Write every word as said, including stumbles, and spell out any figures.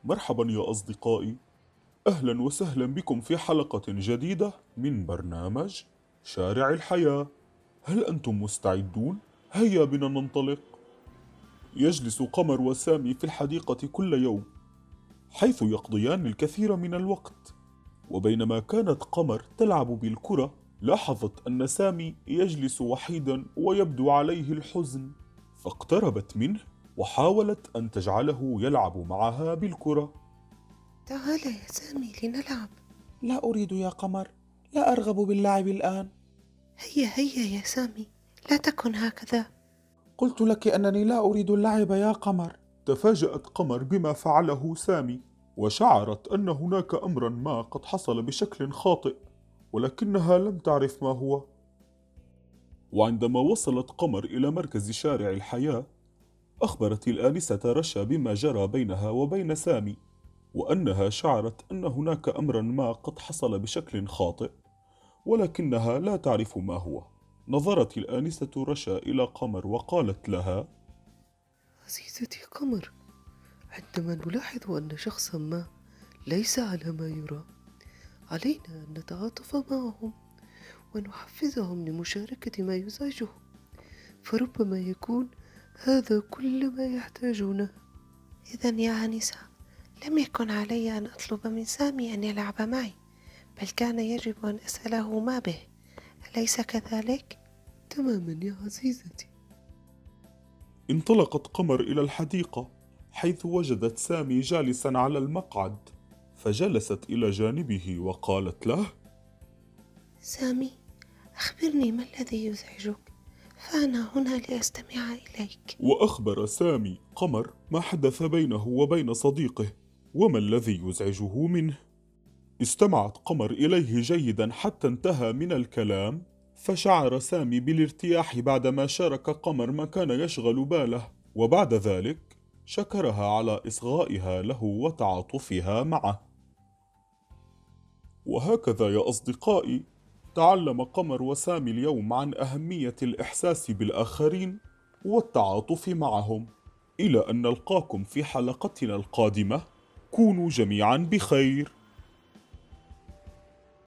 مرحبا يا أصدقائي، أهلا وسهلا بكم في حلقة جديدة من برنامج شارع الحياة. هل أنتم مستعدون؟ هيا بنا ننطلق. يجلس قمر وسامي في الحديقة كل يوم، حيث يقضيان الكثير من الوقت. وبينما كانت قمر تلعب بالكرة، لاحظت أن سامي يجلس وحيدا ويبدو عليه الحزن، فاقتربت منه وحاولت أن تجعله يلعب معها بالكرة. تعال يا سامي لنلعب. لا أريد يا قمر، لا أرغب باللعب الآن. هيا هيا يا سامي، لا تكن هكذا. قلت لك أنني لا أريد اللعب يا قمر. تفاجأت قمر بما فعله سامي، وشعرت أن هناك أمرا ما قد حصل بشكل خاطئ، ولكنها لم تعرف ما هو. وعندما وصلت قمر إلى مركز شارع الحياة، أخبرت الآنسة رشا بما جرى بينها وبين سامي، وأنها شعرت أن هناك أمرا ما قد حصل بشكل خاطئ، ولكنها لا تعرف ما هو. نظرت الآنسة رشا إلى قمر وقالت لها: عزيزتي قمر، عندما نلاحظ أن شخصا ما ليس على ما يرام، علينا أن نتعاطف معهم ونحفزهم لمشاركة ما يزعجهم، فربما يكون هذا كل ما يحتاجونه. إذن يا آنسة، لم يكن علي أن أطلب من سامي أن يلعب معي، بل كان يجب أن أسأله ما به، أليس كذلك؟ تماما يا عزيزتي. انطلقت قمر إلى الحديقة، حيث وجدت سامي جالسا على المقعد، فجلست إلى جانبه وقالت له: سامي، أخبرني ما الذي يزعجك، فأنا هنا لأستمع إليك. وأخبر سامي قمر ما حدث بينه وبين صديقه وما الذي يزعجه منه. استمعت قمر إليه جيدا حتى انتهى من الكلام، فشعر سامي بالارتياح بعدما شارك قمر ما كان يشغل باله، وبعد ذلك شكرها على إصغائها له وتعاطفها معه. وهكذا يا أصدقائي، تعلم قمر وسامي اليوم عن أهمية الإحساس بالآخرين والتعاطف معهم. إلى أن نلقاكم في حلقتنا القادمة، كونوا جميعا بخير.